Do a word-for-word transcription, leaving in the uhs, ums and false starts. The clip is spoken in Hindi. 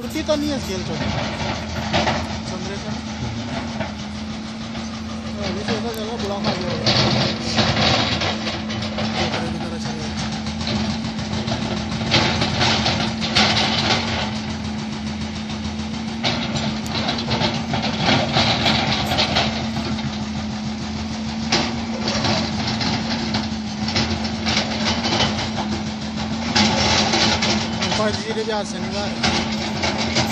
टूटी तो नहीं है स्केल तो अभी तो ऐसा चल रहा बुढ़ा खा गया आज शनिवार